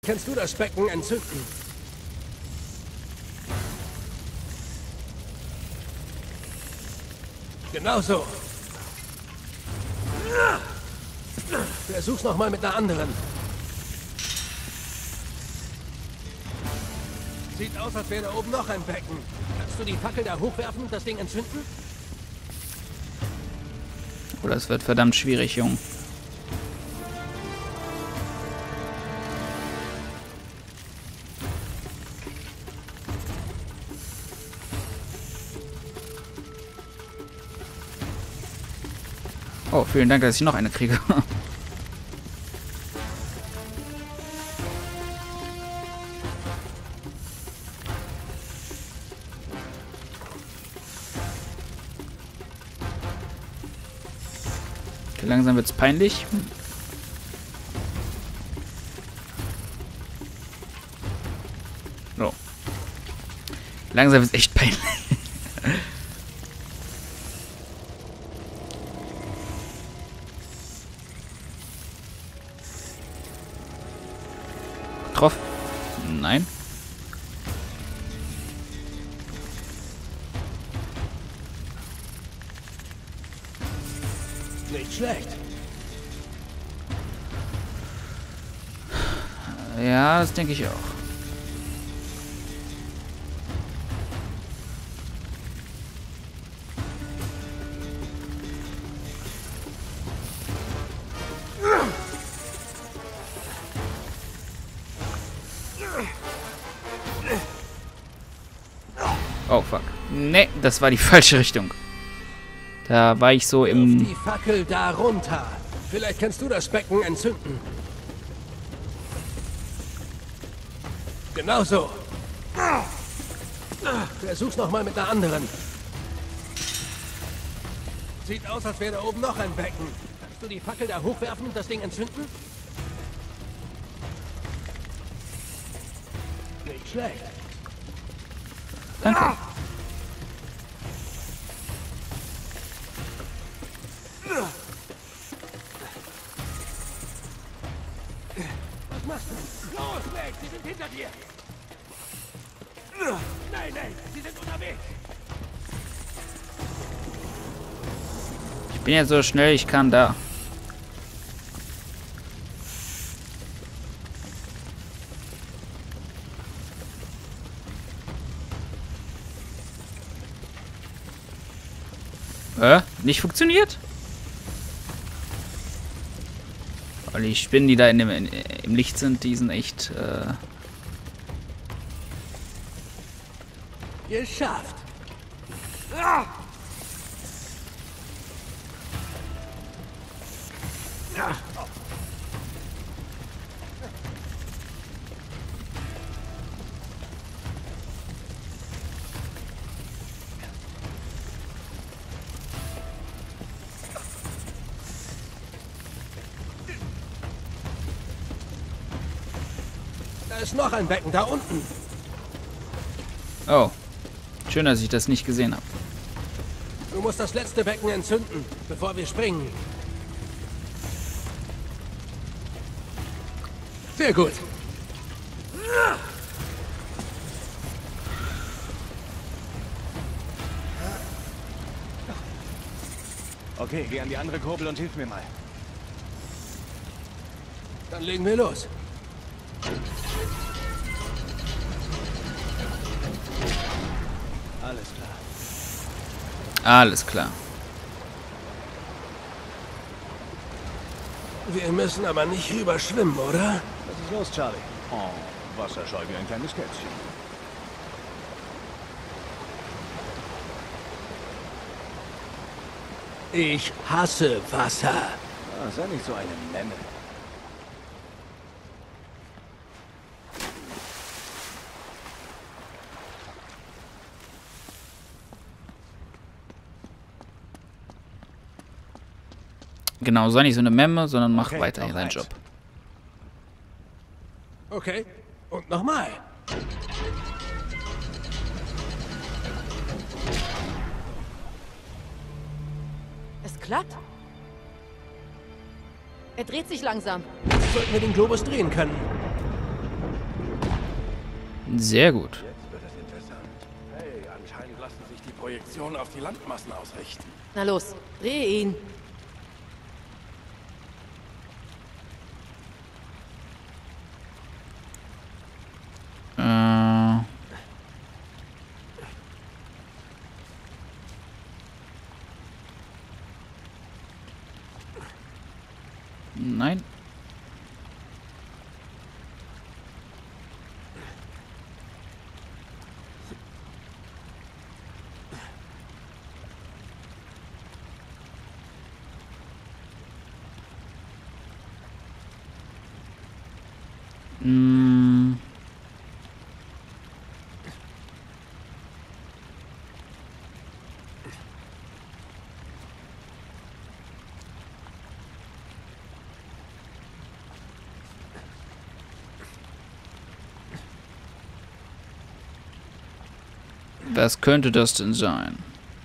kannst du das Becken entzünden. Genau so. Versuch's nochmal mit einer anderen. Sieht aus, als wäre da oben noch ein Becken. Kannst du die Fackel da hochwerfen und das Ding entzünden? Oh, das wird verdammt schwierig, Jung. Oh, vielen Dank, dass ich noch eine kriege. Okay, langsam wird's peinlich. Oh. Langsam wird's echt peinlich. Drauf? Nein. Nicht schlecht. Ja, das denke ich auch. Oh, fuck. Nee, das war die falsche Richtung. Da war ich so Wirf im... die Fackel da runter. Vielleicht kannst du das Becken entzünden. Genau so. Versuch's nochmal mit einer anderen. Sieht aus, als wäre da oben noch ein Becken. Kannst du die Fackel da hochwerfen und das Ding entzünden? Nicht schlecht. Danke. Was machst du? Los, Meg, sie sind hinter dir. Nein, nein, sie sind unterwegs. Ich bin jetzt so schnell ich kann da. Nicht funktioniert? Weil die Spinnen, die da im Licht sind, die sind echt... Geschafft. Da ist noch ein Becken da unten. Oh. Schön, dass ich das nicht gesehen habe. Du musst das letzte Becken entzünden, bevor wir springen. Sehr gut. Okay, geh an die andere Kurbel und hilf mir mal. Dann legen wir los. Alles klar. Alles klar. Wir müssen aber nicht rüberschwimmen, oder? Was ist los, Charlie? Oh, wasserscheu wie ein kleines Kätzchen. Ich hasse Wasser. Ah, sei nicht so eine Memme. Genau, sei nicht so eine Memme, sondern mach Okay, weiter noch deinen eins. Job. Okay, und nochmal. Es klappt. Er dreht sich langsam. Sollten wir den Globus drehen können. Sehr gut. Jetzt wird es interessant. Hey, anscheinend lassen sich die Projektionen auf die Landmassen ausrichten. Na los, dreh ihn. Nein. Mm. Was könnte das denn sein?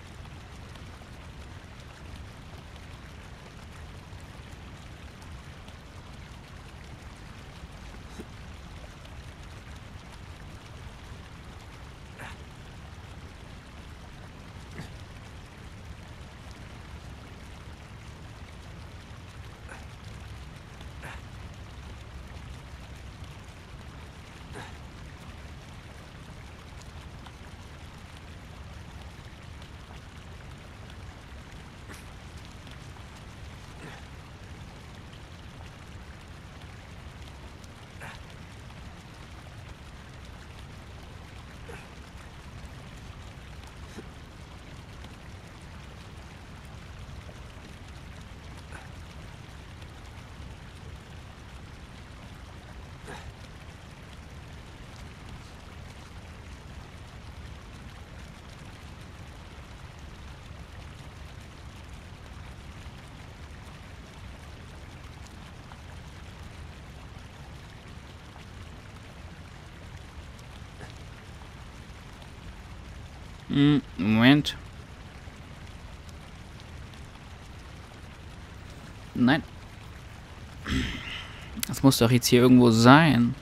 Moment. Nein. Das muss doch jetzt hier irgendwo sein.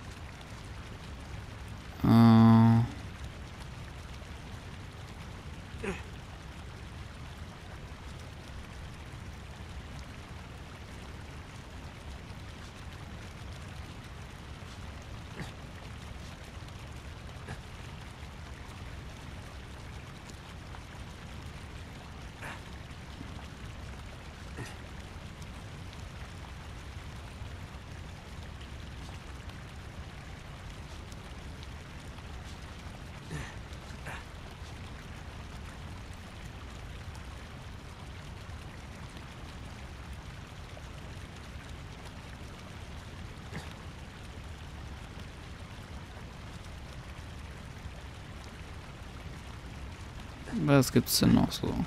Was gibt's denn noch so?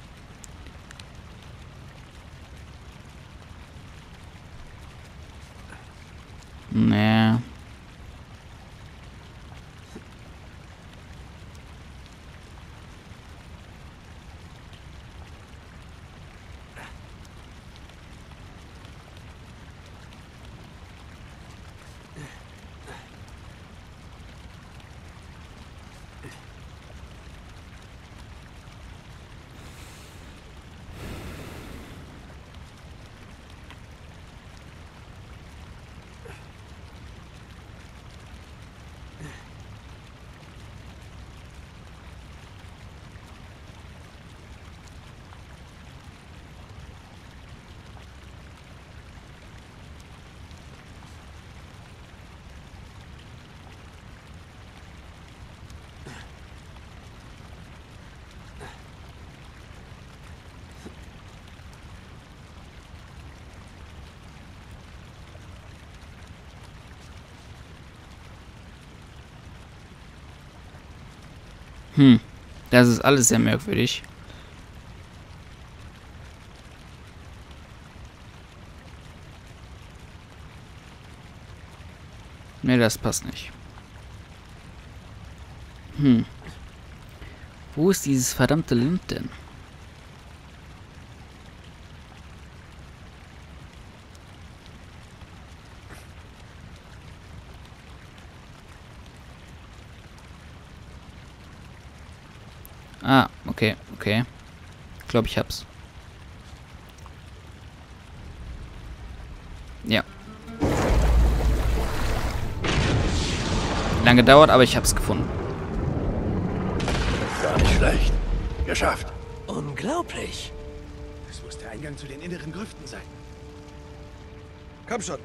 Nee. Das ist alles sehr merkwürdig. Nee, das passt nicht. Wo ist dieses verdammte Land denn? Ah, okay, okay. Ich glaube, ich hab's. Ja. Lange gedauert, aber ich hab's gefunden. Gar nicht schlecht. Geschafft. Unglaublich. Das muss der Eingang zu den inneren Grüften sein. Komm schon.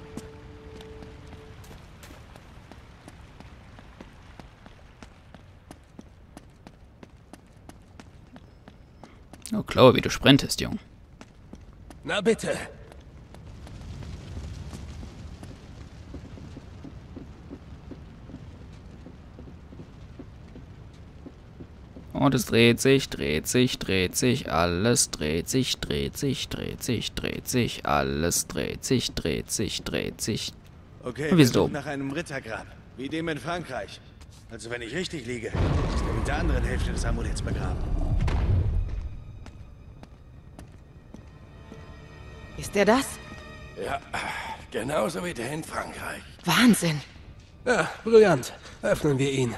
Oh, Chloe, wie du sprintest, Jung. Na bitte. Und es dreht sich, dreht sich, dreht sich, alles dreht sich, dreht sich, dreht sich, dreht sich, alles dreht sich, dreht sich, dreht sich. Okay, wir wir sind suchen oben. nach einem Rittergrab. Wie dem in Frankreich. Also wenn ich richtig liege, ist er mit der anderen Hälfte des Amuletts begraben. Ist der das? Ja, genauso wie der in Frankreich. Wahnsinn. Ja, brillant. Öffnen wir ihn.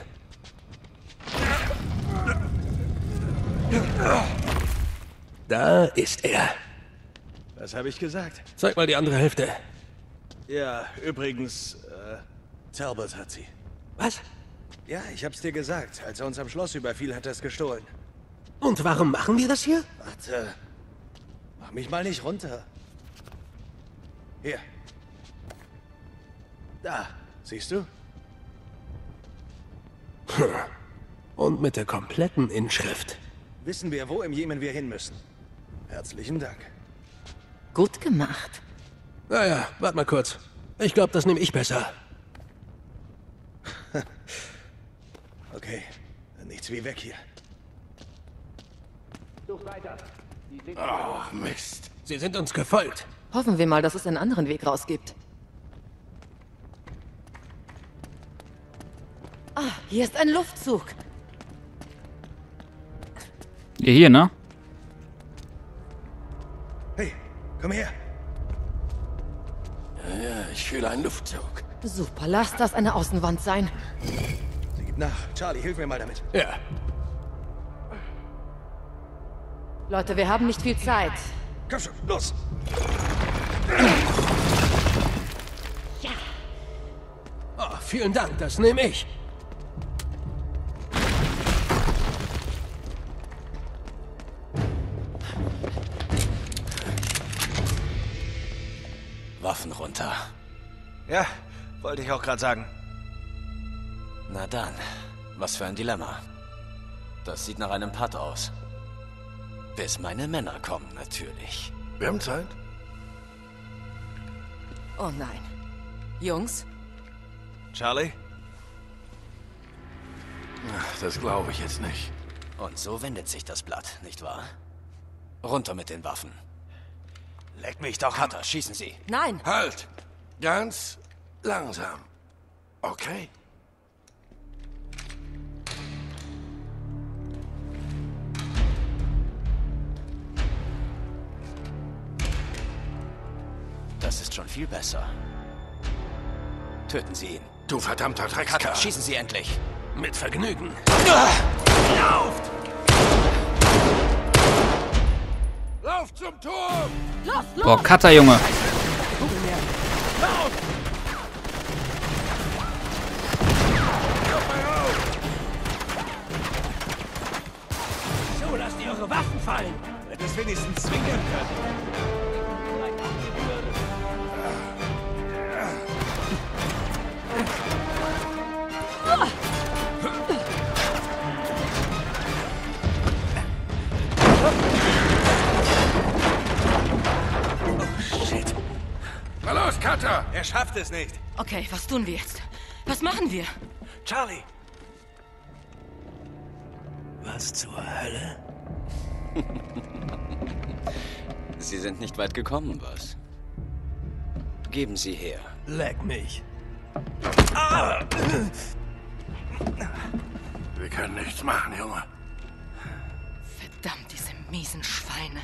Da ist er. Was habe ich gesagt? Zeig mal die andere Hälfte. Ja, übrigens, Talbot hat sie. Was? Ja, ich hab's dir gesagt. Als er uns am Schloss überfiel, hat er es gestohlen. Und warum machen wir das hier? Warte. Mach mich mal nicht runter. Hier. Da, siehst du? Und mit der kompletten Inschrift. Wissen wir, wo im Jemen wir hin müssen. Herzlichen Dank. Gut gemacht. Naja, warte mal kurz. Ich glaube, das nehme ich besser. Okay, nichts wie weg hier. Oh, Mist. Sie sind uns gefolgt. Hoffen wir mal, dass es einen anderen Weg raus gibt. Ah, hier ist ein Luftzug. Ja, hier, ne? Hey, komm her. Ja, ich fühle einen Luftzug. Super, lass das eine Außenwand sein. Sie gibt nach. Charlie, hilf mir mal damit. Ja. Leute, wir haben nicht viel Zeit. Komm schon, los. Oh, vielen Dank, das nehme ich. Waffen runter. Ja, wollte ich auch gerade sagen. Na dann, was für ein Dilemma. Das sieht nach einem Putt aus. Bis meine Männer kommen, natürlich. Wir haben Zeit. Oh nein. Jungs, Charlie? Ach, das glaube ich jetzt nicht. Und so wendet sich das Blatt, nicht wahr? Runter mit den Waffen. Leck mich doch. Cutter, schießen Sie. nein. Halt! Ganz langsam. Okay? Das ist schon viel besser. Töten Sie ihn. Du verdammter Cutter, Dreckskerl. schießen Sie endlich. Mit Vergnügen. Lauft! Lauft zum Turm! Boah, Cutter, Junge. So, lasst ihr eure Waffen fallen. Hätte es wenigstens zwingen können. Shit. Na los, Cutter! Er schafft es nicht. Okay, was tun wir jetzt? Was machen wir? Charlie! Was zur Hölle? Sie sind nicht weit gekommen, was? Geben Sie her. Leck mich. Wir können nichts machen, Junge. Verdammt, diese miesen Schweine.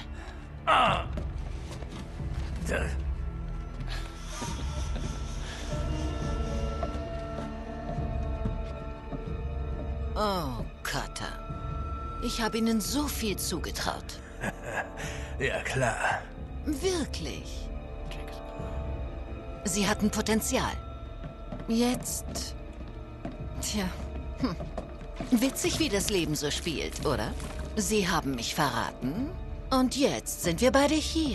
Oh, Cutter. Ich habe ihnen so viel zugetraut. Ja, klar. Wirklich. Sie hatten Potenzial. Jetzt... Tja. Witzig, wie das Leben so spielt, oder? Sie haben mich verraten. Und jetzt sind wir beide hier.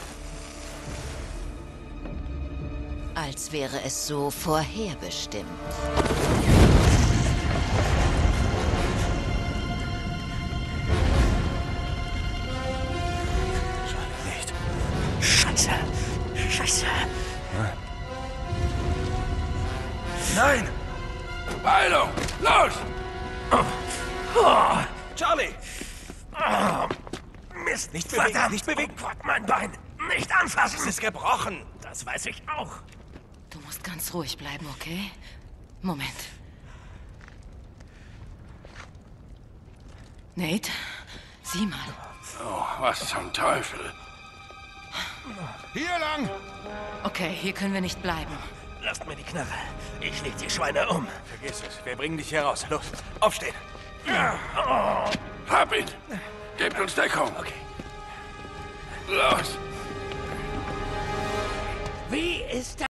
Als wäre es so vorherbestimmt. Nicht. Scheiße. Scheiße. Nein! Beeilung! Los! Charlie! Mist, nicht bewegen, verdammt. Nicht bewegen. Oh Gott, mein Bein. Nicht anfassen. Es ist gebrochen. Das weiß ich auch. Du musst ganz ruhig bleiben, okay? Moment. Nate, sieh mal. Oh, was zum Teufel? Hier lang! Okay, hier können wir nicht bleiben. Lasst mir die Knarre. Ich leg die Schweine um. Vergiss es. Wir bringen dich hier raus. Los, aufstehen. Hab ihn! Gebt uns Deckung! Okay. Los! Wie ist